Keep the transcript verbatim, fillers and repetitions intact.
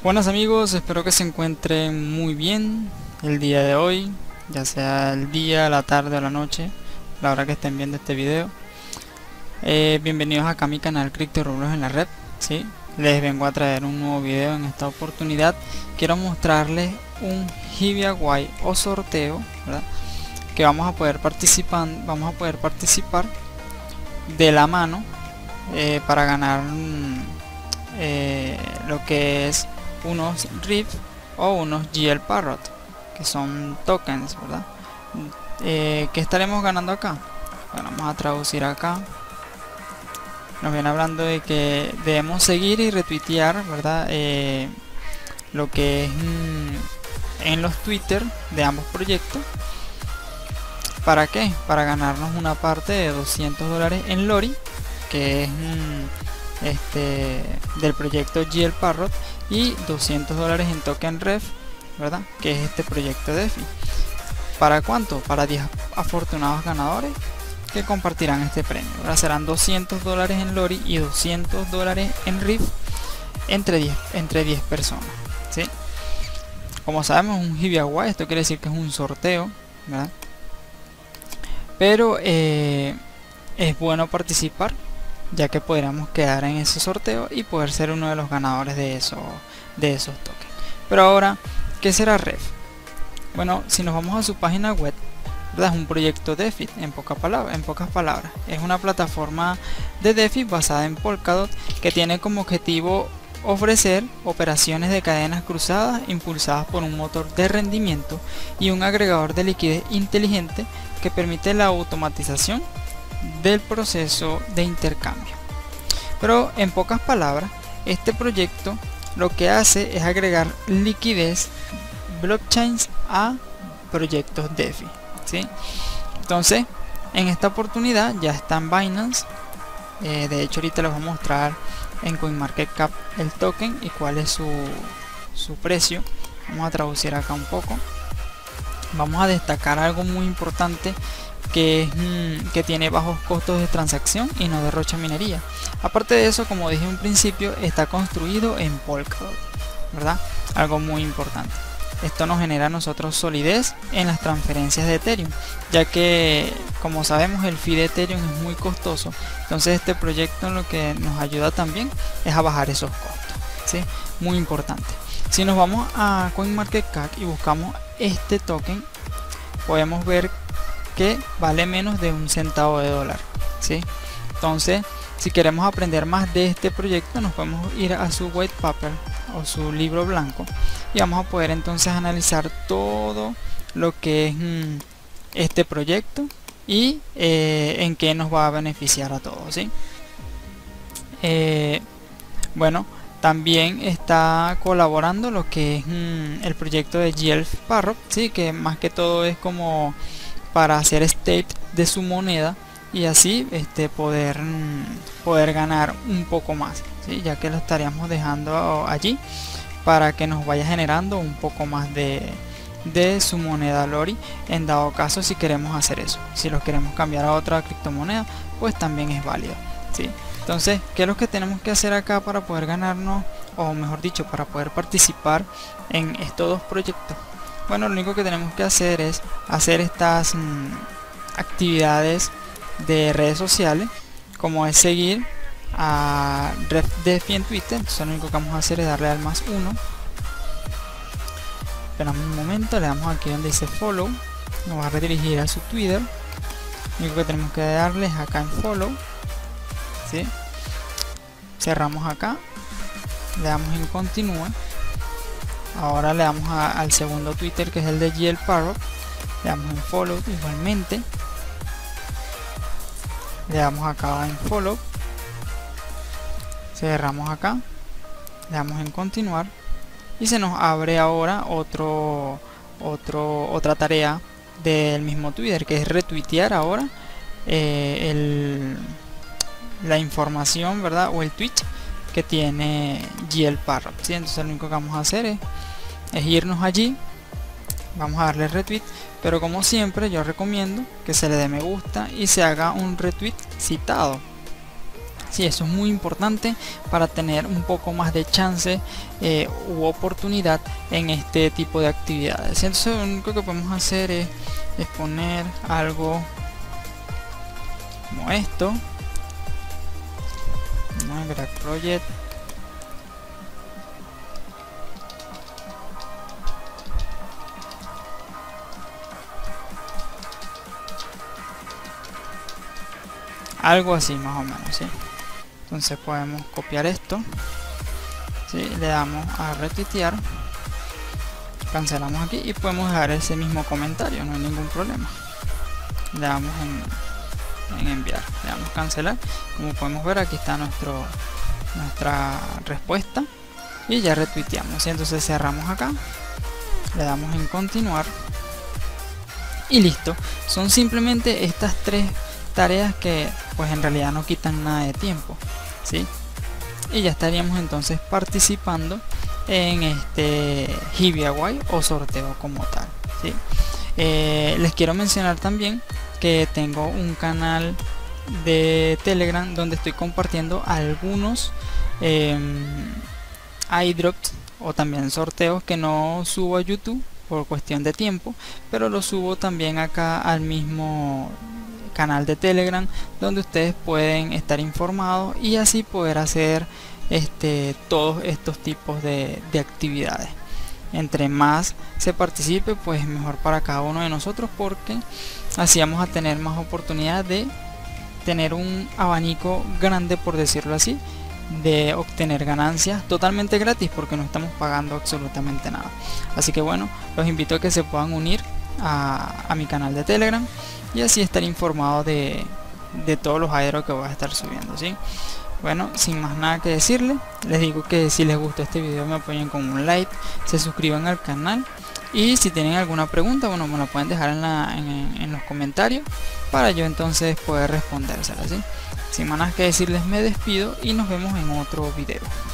Buenas amigos, espero que se encuentren muy bien el día de hoy, ya sea el día, la tarde o la noche, la hora que estén viendo este video. Eh, bienvenidos acá a mi canal Cripto Rublos en la red. ¿Sí? Les vengo a traer un nuevo video. En esta oportunidad quiero mostrarles un giveaway o sorteo, ¿verdad? Que vamos a poder participar, vamos a poder participar de la mano eh, para ganar eh, lo que es unos R I F o unos G L Parrot, que son tokens, ¿verdad? Eh, ¿Qué estaremos ganando acá? Bueno, vamos a traducir acá. Nos viene hablando de que debemos seguir y retuitear, ¿verdad? Eh, lo que es mm, en los Twitter de ambos proyectos. ¿Para qué? Para ganarnos una parte de doscientos dólares en Lori, que es mm, este del proyecto G L Parrot, y doscientos dólares en token ref, ¿verdad? Que es este proyecto DeFi. ¿Para cuánto? Para diez afortunados ganadores que compartirán este premio. Ahora serán doscientos dólares en Lori y doscientos dólares en R I F entre diez, entre diez personas. ¿Sí? Como sabemos, es un giveaway, esto quiere decir que es un sorteo, ¿verdad? Pero eh, es bueno participar, ya que podríamos quedar en ese sorteo y poder ser uno de los ganadores de, eso, de esos tokens. Pero ahora, ¿qué será R E F? Bueno, si nos vamos a su página web, ¿verdad? Es un proyecto DeFi, en, poca palabra, en pocas palabras. Es una plataforma de DeFi basada en Polkadot que tiene como objetivo ofrecer operaciones de cadenas cruzadas impulsadas por un motor de rendimiento y un agregador de liquidez inteligente que permite la automatización del proceso de intercambio. Pero en pocas palabras, este proyecto lo que hace es agregar liquidez blockchains a proyectos DeFi. ¿Sí? Entonces, en esta oportunidad ya está en Binance. Eh, de hecho, ahorita les voy a mostrar en CoinMarketCap el token y cuál es su, su precio. Vamos a traducir acá un poco. Vamos a destacar algo muy importante, que, es, mmm, que tiene bajos costos de transacción y no derrocha minería. Aparte de eso, como dije en un principio, está construido en Polkadot, ¿verdad? Algo muy importante. Esto nos genera a nosotros solidez en las transferencias de Ethereum, ya que, como sabemos, el fee de Ethereum es muy costoso. Entonces este proyecto lo que nos ayuda también es a bajar esos costos, ¿sí? Muy importante. Si nos vamos a CoinMarketCap y buscamos este token, podemos ver que vale menos de un centavo de dólar, ¿sí? Entonces, si queremos aprender más de este proyecto, nos podemos ir a su white paper o su libro blanco y vamos a poder entonces analizar todo lo que es mmm, este proyecto y eh, en qué nos va a beneficiar a todos, ¿sí? Eh, bueno, también está colaborando lo que es mmm, el proyecto de G L Parrot, ¿sí? Que más que todo es como para hacer state de su moneda y así este poder mmm, poder ganar un poco más, ¿sí? Ya que lo estaríamos dejando allí para que nos vaya generando un poco más de, de su moneda Lori, en dado caso si queremos hacer eso. Si los queremos cambiar a otra criptomoneda, pues también es válido, ¿sí? Entonces, ¿qué es lo que tenemos que hacer acá para poder ganarnos, o mejor dicho, para poder participar en estos dos proyectos? Bueno, lo único que tenemos que hacer es hacer estas mmm, actividades de redes sociales, como es seguir a RefDeFi en Twitter. Entonces lo único que vamos a hacer es darle al más uno. Esperamos un momento, le damos aquí donde dice follow, nos va a redirigir a su Twitter. Lo único que tenemos que darle es acá en follow, ¿sí? Cerramos acá, le damos en continúa. Ahora le damos a, al segundo Twitter, que es el de G L Parrot, le damos en follow igualmente, le damos acá en follow, cerramos acá, le damos en continuar y se nos abre ahora otro otro otra tarea del mismo Twitter, que es retuitear ahora eh, el, la información, ¿verdad? O el tweet que tiene G L Parrot, ¿sí? Entonces lo único que vamos a hacer es, es irnos allí, vamos a darle retweet, pero como siempre yo recomiendo que se le dé me gusta y se haga un retweet citado, Sí, eso es muy importante para tener un poco más de chance eh, u oportunidad en este tipo de actividades. Entonces lo único que podemos hacer es, es poner algo como esto, ¿no? Grab project, algo así más o menos, ¿sí? Entonces podemos copiar esto, ¿sí? Le damos a retuitear, cancelamos aquí y podemos dejar ese mismo comentario, no hay ningún problema. Le damos en, en enviar, le damos cancelar. Como podemos ver, aquí está nuestro nuestra respuesta y ya retuiteamos, ¿sí? Entonces cerramos acá, le damos en continuar y listo. Son simplemente estas tres tareas que pues en realidad no quitan nada de tiempo, ¿sí? Y ya estaríamos entonces participando en este giveaway o sorteo como tal, ¿sí? Eh, les quiero mencionar también que tengo un canal de Telegram donde estoy compartiendo algunos eh, iDrops o también sorteos que no subo a YouTube por cuestión de tiempo, pero lo subo también acá al mismo canal de Telegram, donde ustedes pueden estar informados y así poder hacer este todos estos tipos de, de actividades. Entre más se participe, pues mejor para cada uno de nosotros, porque así vamos a tener más oportunidad de tener un abanico grande, por decirlo así, de obtener ganancias totalmente gratis, porque no estamos pagando absolutamente nada. Así que bueno, los invito a que se puedan unir a, a mi canal de Telegram y así estar informado de, de todos los airdrops que voy a estar subiendo, ¿sí? Bueno, sin más nada que decirle, les digo que si les gustó este video me apoyen con un like, se suscriban al canal y si tienen alguna pregunta, bueno, me la pueden dejar en, la, en, en los comentarios para yo entonces poder respondérselas, ¿sí? Sin más nada que decirles, me despido y nos vemos en otro video.